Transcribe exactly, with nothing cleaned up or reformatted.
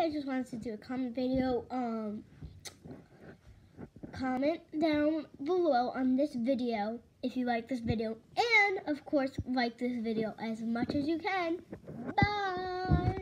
I just wanted to do a comment video. Um, comment down below on this video if you like this video, and of course like this video as much as you can. Bye!